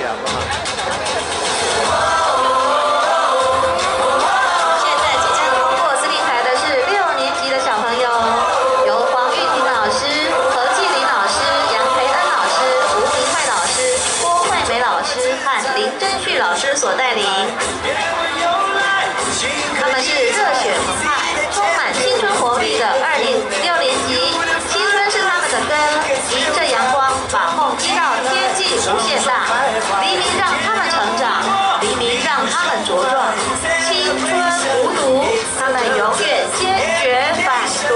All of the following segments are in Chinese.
好不好？ 现在即将通过司令台的是6年级的小朋友，由黄玉婷老师、何继林老师、杨培恩老师、吴明泰老师、郭惠美老师和林真旭老师所带领。他们是热血澎湃、充满青春活力的6年级。青春是他们的歌，迎着阳光，把梦踢到天际无限大。黎明让他们成长，黎明让他们茁壮。青春无毒，他们永远坚决反毒。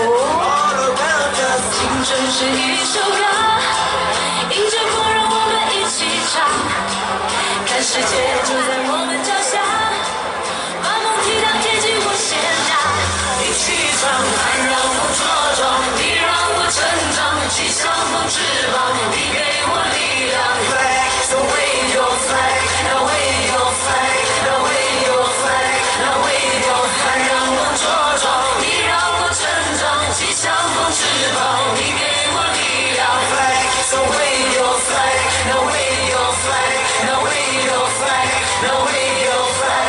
青春是一首歌，迎着风让我们一起唱，看世界就在我们脚下，把梦踢到天际无限大。一起唱，爱让我茁壮，你让我成长，气象风翅膀，你给我力量。So wave your flag, now wave your flag, now wave your flag, now wave your flag. 爱让我茁壮，你让我成长，气象风翅膀，你给我力量。So wave your flag, now wave your flag, now wave your flag, now wave your flag.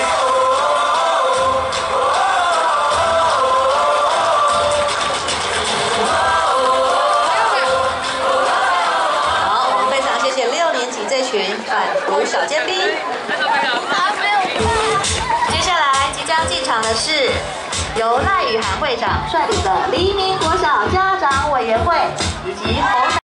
好，我们非常谢谢6年级这群反毒小尖兵。接下来即将进场的是由赖宇涵会长率领的黎明国小家长委员会以及